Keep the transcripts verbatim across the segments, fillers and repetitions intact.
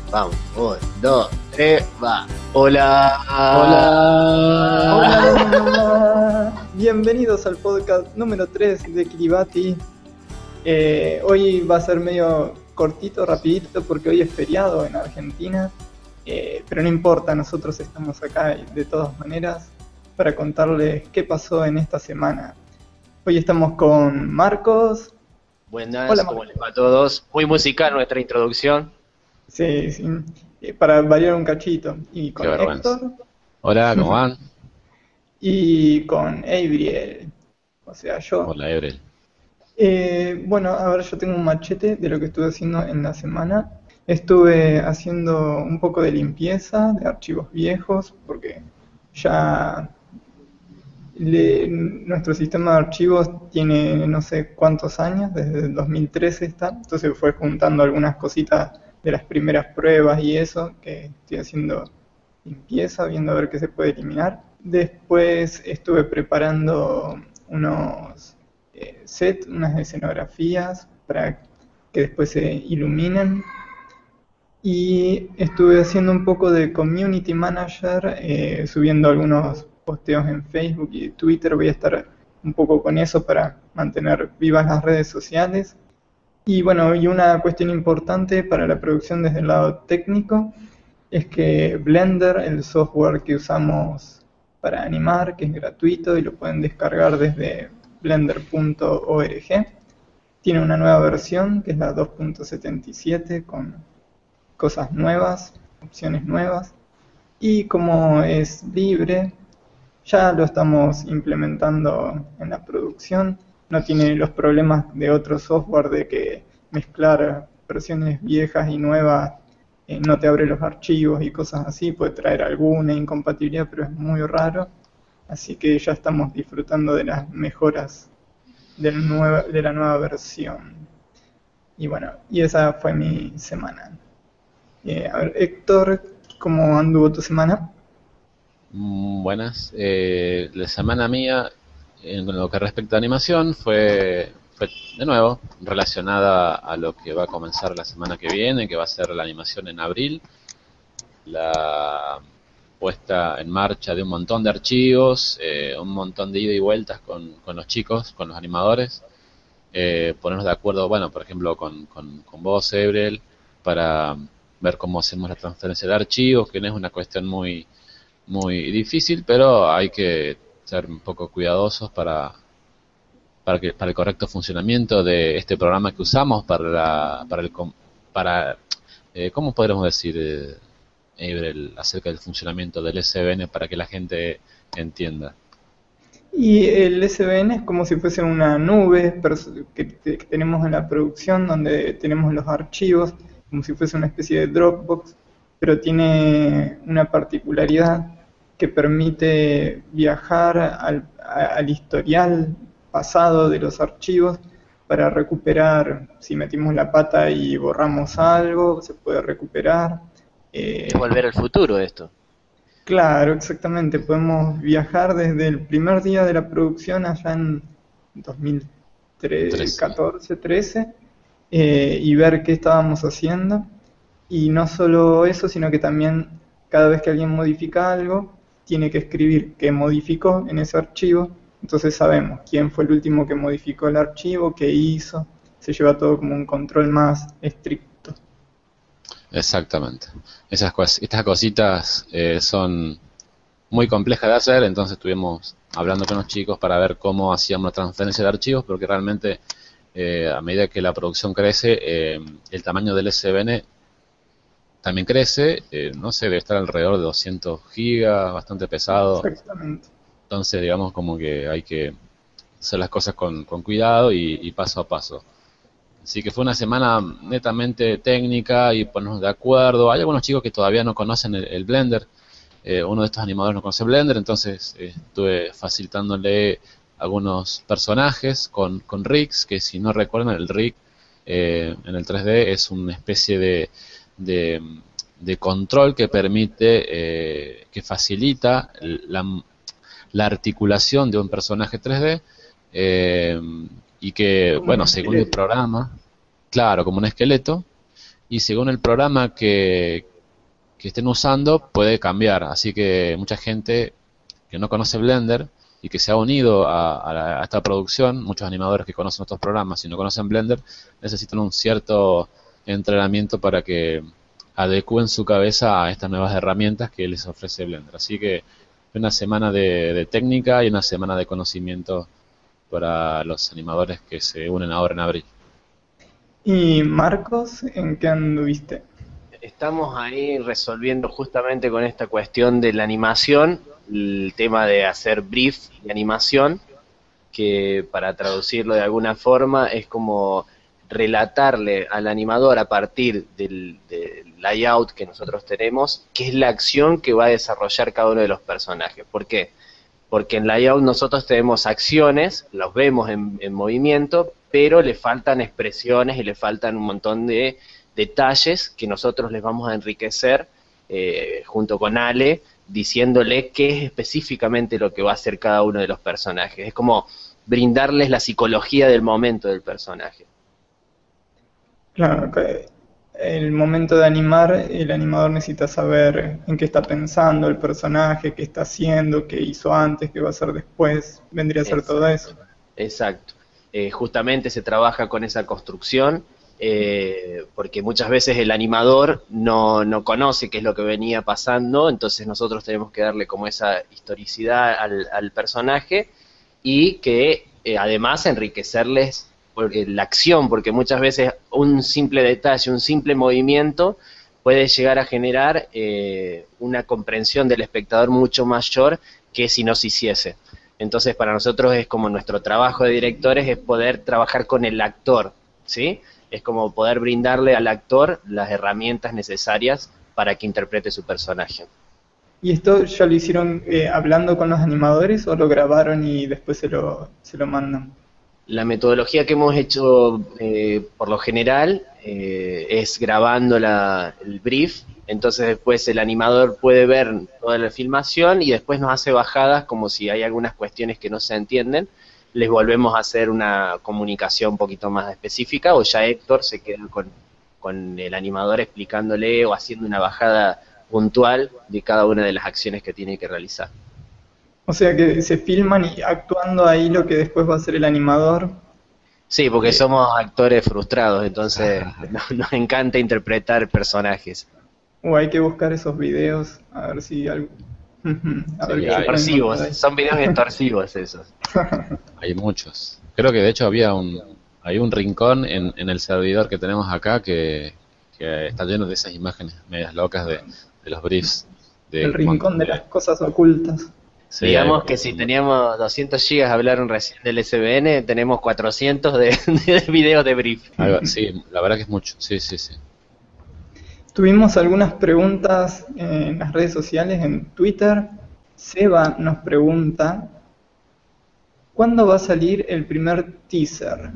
Vamos, un, dos, tres, va. Hola. Hola. Hola. Bienvenidos al podcast número tres de Kiribati. Eh, hoy va a ser medio cortito, rapidito, porque hoy es feriado en Argentina. Eh, pero no importa, nosotros estamos acá de todas maneras para contarles qué pasó en esta semana. Hoy estamos con Marcos. Buenas, Hola, ¿cómo Marcos. les va a todos? Muy musical nuestra introducción. Sí, sí, eh, para variar un cachito. Y Qué con vergüenza. Héctor Hola, ¿cómo van? y con Abriel, o sea, yo. Hola, Ebrel. Eh, bueno, a ver, yo tengo un machete de lo que estuve haciendo en la semana. Estuve haciendo un poco de limpieza de archivos viejos, porque ya le- nuestro sistema de archivos tiene no sé cuántos años, desde el dos mil trece está, entonces fue juntando algunas cositas de las primeras pruebas y eso, que estoy haciendo limpieza, viendo a ver qué se puede eliminar. Después estuve preparando unos eh, sets, unas escenografías para que después se iluminen. Y estuve haciendo un poco de community manager, eh, subiendo algunos posteos en Facebook y Twitter. Voy a estar un poco con eso para mantener vivas las redes sociales. Y bueno, y una cuestión importante para la producción desde el lado técnico es que Blender, el software que usamos para animar, que es gratuito y lo pueden descargar desde blender punto org, tiene una nueva versión que es la dos punto setenta y siete con cosas nuevas, opciones nuevas. Y como es libre, ya lo estamos implementando en la producción. No tiene los problemas de otro software de que mezclar versiones viejas y nuevas eh, no te abre los archivos y cosas así. Puede traer alguna incompatibilidad, pero es muy raro. Así que ya estamos disfrutando de las mejoras del nueva, de la nueva versión. Y bueno, y esa fue mi semana. Eh, a ver, Héctor, ¿cómo anduvo tu semana? Mm, Buenas. Eh, la semana mía, en lo que respecta a animación, fue, fue de nuevo relacionada a lo que va a comenzar la semana que viene, que va a ser la animación en abril, la puesta en marcha de un montón de archivos, eh, un montón de ida y vueltas con, con los chicos, con los animadores, eh, ponernos de acuerdo, bueno, por ejemplo, con, con, con vos, Ebrel, para ver cómo hacemos la transferencia de archivos, que no es una cuestión muy muy difícil, pero hay que ser un poco cuidadosos para, para, que, para el correcto funcionamiento de este programa que usamos para, la, para el para eh, ¿cómo podríamos decir, eh, Ebrel, acerca del funcionamiento del S V N para que la gente entienda? Y el S V N es como si fuese una nube pers- que, te- que tenemos en la producción, donde tenemos los archivos, como si fuese una especie de Dropbox, pero tiene una particularidad que permite viajar al, a- al historial pasado de los archivos para recuperar. Si metimos la pata y borramos algo, se puede recuperar. Es Eh, volver al futuro esto. Claro, exactamente. Podemos viajar desde el primer día de la producción allá en dos mil trece. catorce, trece, eh, y ver qué estábamos haciendo. Y no solo eso, sino que también cada vez que alguien modifica algo, tiene que escribir qué modificó en ese archivo. Entonces sabemos quién fue el último que modificó el archivo, qué hizo. Se lleva todo como un control más estricto. Exactamente. Esas cos- estas cositas eh, son muy complejas de hacer, entonces estuvimos hablando con los chicos para ver cómo hacíamos la transferencia de archivos, porque realmente eh, a medida que la producción crece, eh, el tamaño del S V N también crece, eh, no sé, debe estar alrededor de doscientos gigas, bastante pesado, Exactamente. entonces digamos como que hay que hacer las cosas con, con cuidado y, y paso a paso. Así que fue una semana netamente técnica y ponernos de acuerdo. Hay algunos chicos que todavía no conocen el, el Blender. Eh, uno de estos animadores no conoce Blender, entonces eh, estuve facilitándole algunos personajes con, con rigs, que si no recuerdan, el rig eh, en el tres D es una especie de, de, de control que permite, eh, que facilita la, la articulación de un personaje tres D, eh, y que, Como un bueno, según el esqueleto. programa, claro, como un esqueleto, y según el programa que, que estén usando puede cambiar. Así que mucha gente que no conoce Blender y que se ha unido a, a, la- a esta producción, muchos animadores que conocen estos programas y no conocen Blender, necesitan un cierto entrenamiento para que adecúen su cabeza a estas nuevas herramientas que les ofrece Blender. Así que una semana de, de técnica y una semana de conocimiento para los animadores que se unen ahora en abril. Y Marcos, ¿en qué anduviste? Estamos ahí resolviendo justamente con esta cuestión de la animación, el tema de hacer brief de animación, que para traducirlo de alguna forma es como relatarle al animador a partir del, del layout que nosotros tenemos, qué es la acción que va a desarrollar cada uno de los personajes. ¿Por qué? Porque en layout nosotros tenemos acciones, los vemos en, en movimiento, pero le faltan expresiones y le faltan un montón de detalles que nosotros les vamos a enriquecer eh, junto con Ale, diciéndole qué es específicamente lo que va a hacer cada uno de los personajes. Es como brindarles la psicología del momento del personaje. Claro, que el momento de animar, el animador necesita saber en qué está pensando el personaje, qué está haciendo, qué hizo antes, qué va a hacer después. Vendría a ser todo eso. Exacto. Eh, justamente se trabaja con esa construcción, eh, porque muchas veces el animador no, no conoce qué es lo que venía pasando, entonces nosotros tenemos que darle como esa historicidad al, al personaje y que eh, además enriquecerles porque la acción, porque muchas veces un simple detalle, un simple movimiento puede llegar a generar eh, una comprensión del espectador mucho mayor que si no se hiciese. Entonces para nosotros es como nuestro trabajo de directores es poder trabajar con el actor, ¿sí? Es como poder brindarle al actor las herramientas necesarias para que interprete su personaje. ¿Y esto ya lo hicieron eh, hablando con los animadores o lo grabaron y después se lo, se lo mandan? La metodología que hemos hecho eh, por lo general eh, es grabando la, el brief, entonces después el animador puede ver toda la filmación y después nos hace bajadas como si hay algunas cuestiones que no se entienden, les volvemos a hacer una comunicación un poquito más específica o ya Héctor se queda con, con el animador explicándole o haciendo una bajada puntual de cada una de las acciones que tiene que realizar. O sea que se filman y actuando ahí lo que después va a hacer el animador. Sí, porque somos actores frustrados, entonces nos, nos encanta interpretar personajes. O hay que buscar esos videos a ver si algo. A ver Sí, qué se hay. puede encontrar Extorsivos, ahí. son videos extorsivos esos. Hay muchos. Creo que de hecho había un, hay un rincón en, en el servidor que tenemos acá que, que está lleno de esas imágenes medias locas de, de los briefs. De, El rincón de las cosas ocultas. Sí, Digamos hay- que si teníamos doscientos gigas, hablaron recién del S B N, tenemos cuatrocientos de, de videos de brief. algo- sí, la verdad que es mucho. Sí, sí, sí. Tuvimos algunas preguntas en las redes sociales, en Twitter. Seba nos pregunta, ¿cuándo va a salir el primer teaser?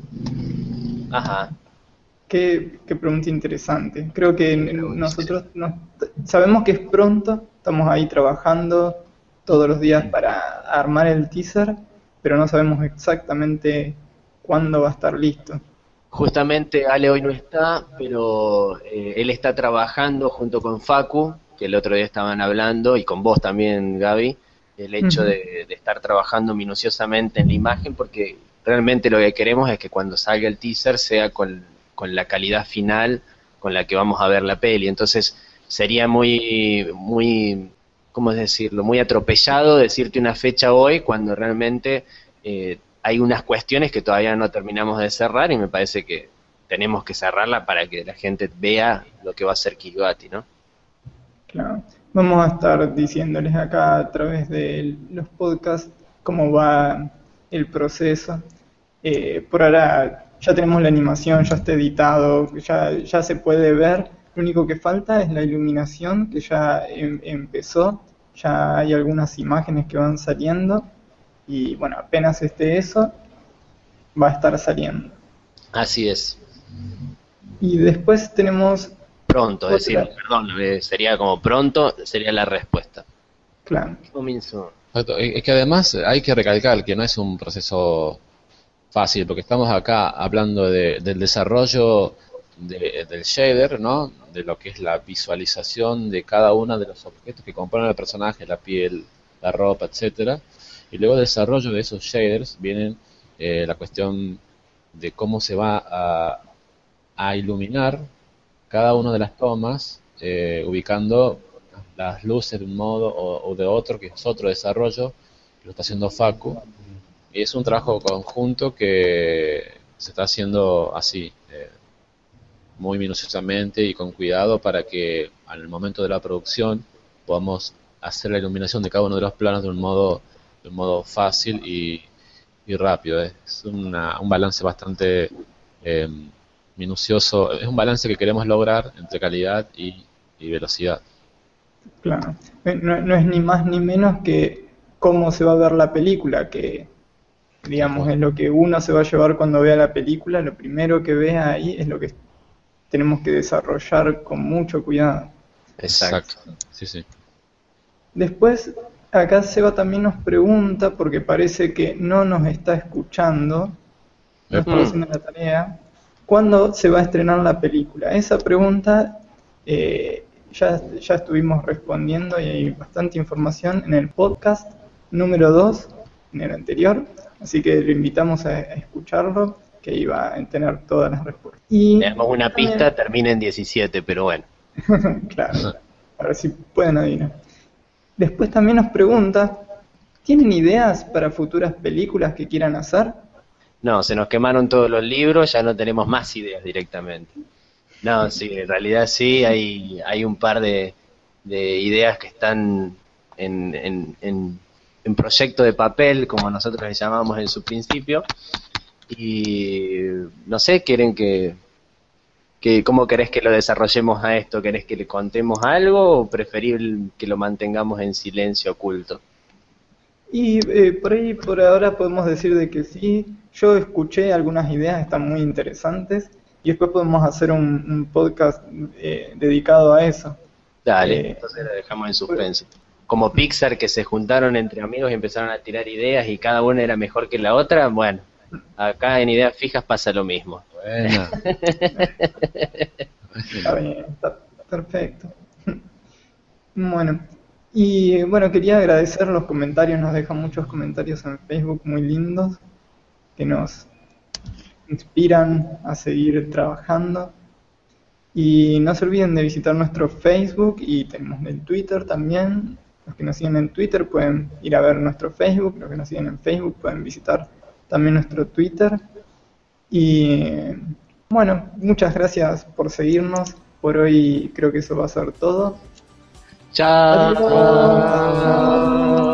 Ajá. Qué, qué pregunta interesante. Creo que n- nosotros nos- sabemos que es pronto, estamos ahí trabajando todos los días para armar el teaser, pero no sabemos exactamente cuándo va a estar listo. Justamente Ale hoy no está, pero eh, él está trabajando junto con Facu, que el otro día estaban hablando, y con vos también, Gaby, el hecho Ujú. de, de estar trabajando minuciosamente en la imagen, porque realmente lo que queremos es que cuando salga el teaser sea con, con la calidad final con la que vamos a ver la peli. Entonces sería muy, muy, ¿cómo decirlo? Muy atropellado decirte una fecha hoy cuando realmente eh, hay unas cuestiones que todavía no terminamos de cerrar y me parece que tenemos que cerrarla para que la gente vea lo que va a ser Kiribati, ¿no? Claro. Vamos a estar diciéndoles acá a través de los podcasts cómo va el proceso. Eh, por ahora ya tenemos la animación, ya está editado, ya, ya se puede ver. Lo único que falta es la iluminación, que ya em- empezó. Ya hay algunas imágenes que van saliendo. Y bueno, apenas esté eso, va a estar saliendo. Así es. Y después tenemos, Pronto, es decir, Otra. perdón, eh, sería como pronto, sería la respuesta. claro, Comienzo. Exacto. Es es que además hay que recalcar que no es un proceso fácil, porque estamos acá hablando de- del desarrollo de, del shader, ¿no? De lo que es la visualización de cada uno de los objetos que componen el personaje, la piel, la ropa, etcétera. Y luego del desarrollo de esos shaders vienen eh, la cuestión de cómo se va a, a iluminar cada una de las tomas, eh, ubicando las luces de un modo o, o de otro, que es otro desarrollo, que lo está haciendo Facu. Y es un trabajo conjunto que se está haciendo así, eh, muy minuciosamente y con cuidado para que al momento de la producción podamos hacer la iluminación de cada uno de los planos de un modo, de un modo fácil y, y rápido. Es una, un balance bastante eh, minucioso, es un balance que queremos lograr entre calidad y, y velocidad. Claro, no, no es ni más ni menos que cómo se va a ver la película, que digamos es lo que uno se va a llevar cuando vea la película. Lo primero que vea ahí es lo que tenemos que desarrollar con mucho cuidado. Exacto. Sí, sí. Después, acá Seba también nos pregunta, porque parece que no nos está escuchando, no está haciendo la tarea, ¿cuándo se va a estrenar la película? Esa pregunta eh, ya, ya estuvimos respondiendo y hay bastante información en el podcast número dos, en el anterior, así que lo invitamos a, a escucharlo, que ahí va a tener todas las respuestas. Y le damos una también, pista, termina en diecisiete, pero bueno. claro, a ver si pueden adivinar. Después también nos pregunta, ¿tienen ideas para futuras películas que quieran hacer? No, se nos quemaron todos los libros, ya no tenemos más ideas directamente. No, sí, en realidad sí, hay, hay un par de, de ideas que están en, en, en, en proyecto de papel, como nosotros le llamamos en su principio, y no sé, quieren que, que, ¿cómo querés que lo desarrollemos a esto? ¿Querés que le contemos algo o preferible que lo mantengamos en silencio oculto? Y eh, por ahí, por ahora podemos decir de que sí, yo escuché algunas ideas, están muy interesantes, y después podemos hacer un, un podcast eh, dedicado a eso. Dale, Eh, entonces lo dejamos en suspenso. Como Pixar, que se juntaron entre amigos y empezaron a tirar ideas y cada una era mejor que la otra, bueno, acá en Ideas Fijas pasa lo mismo. Buena. Está bien, está perfecto. Bueno, y bueno, quería agradecer los comentarios, nos dejan muchos comentarios en Facebook muy lindos, que nos inspiran a seguir trabajando. Y no se olviden de visitar nuestro Facebook y tenemos el Twitter también. Los que nos siguen en Twitter pueden ir a ver nuestro Facebook, los que nos siguen en Facebook pueden visitar también nuestro Twitter. Y bueno, muchas gracias por seguirnos. Por hoy creo que eso va a ser todo. Chao. Adiós.